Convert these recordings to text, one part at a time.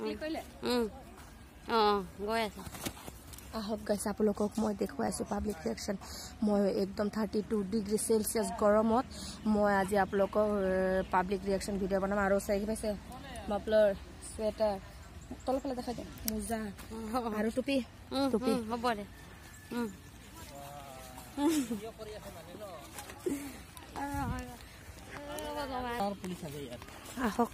গৈ আছে আহক গাইছ আপোনালোকক মই দেখুৱাই আছোঁ পাব্লিক ৰিয়েকশ্যন মই একদম 32 ডিগ্ৰী চেলচিয়াছ গৰমত মই আজি আপোনালোকক পাব্লিক ৰিয়েকশ্যন ভিডিঅ' বনাম আৰু চাই পাইছে মাফলাৰ চুৱেটাৰ তলফালে দেখাই দিয়ক মোজা আৰু টুপি টুপি হ'ব দে আহক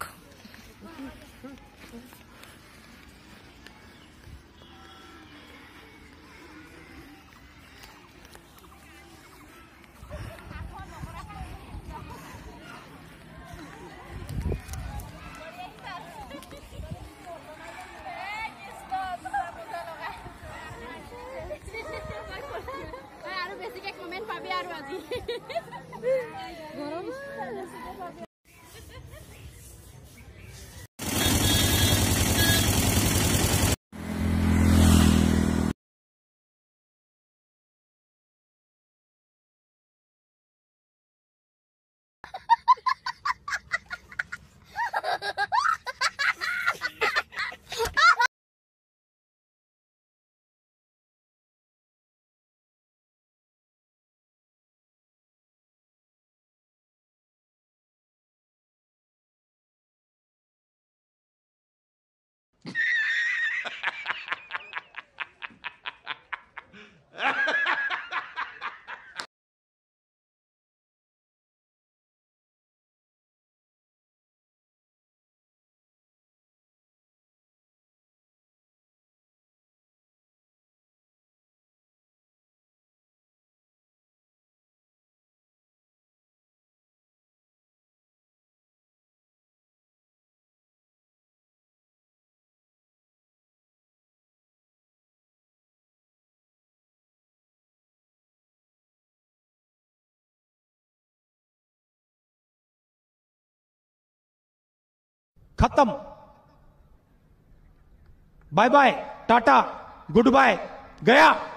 खत्म bye bye tata goodbye गया